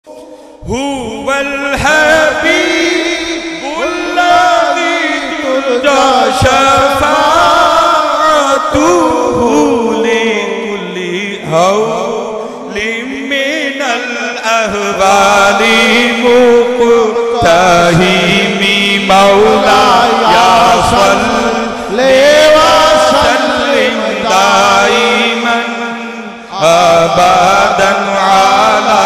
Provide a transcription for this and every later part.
हुवल हबीबुल्लाज़ी तुरजा शफ़ाअतुहु लिकुल्ली हौलिम मिनल अहवाली मुक़्तहिमी मौलाया सल्लि व सल्लिम दाइमन अबदन अला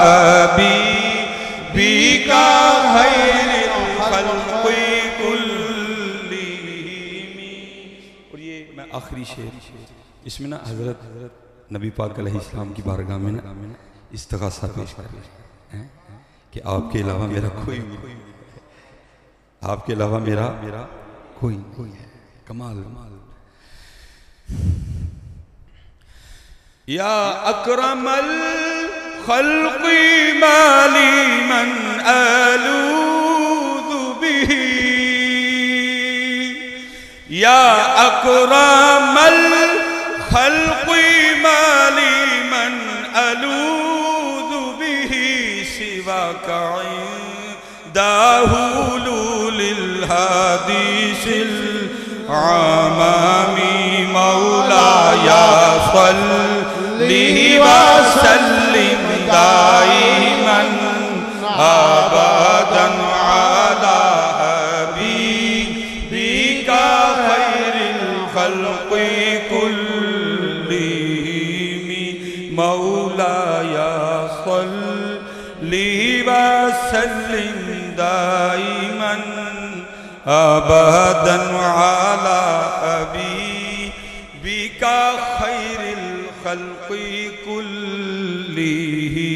हबीबिका खैरिल खल्क़ि कुल्लिहिम। और ये मैं आखिरी शेर, इसमें ना हज़रत नबी पाक अलैहिस्सलाम की बारगाह में ना इस्तिग़ासा पेश कर रहे हैं कि आपके अलावा मेरा कोई नहीं, आपके अलावा मेरा कोई है। कमाल या अकरमल खल्क़ि माली मन अलूज़ु बिही, या अकरमल खल्क़ि माली मन अलूज़ु बिही सिवाका दाहुलुलिल हादिसिल आमामी मौलाया सल्लि व सल्लिम दाइमन अबदन अला हबीबिका खैरिल खल्क़ि कुल्लिहिम मौलाया सल्लि व सल्लिम दाइमन अबदन अला हबीबिका खैरिल खल्क़ि कुल्लिहिम।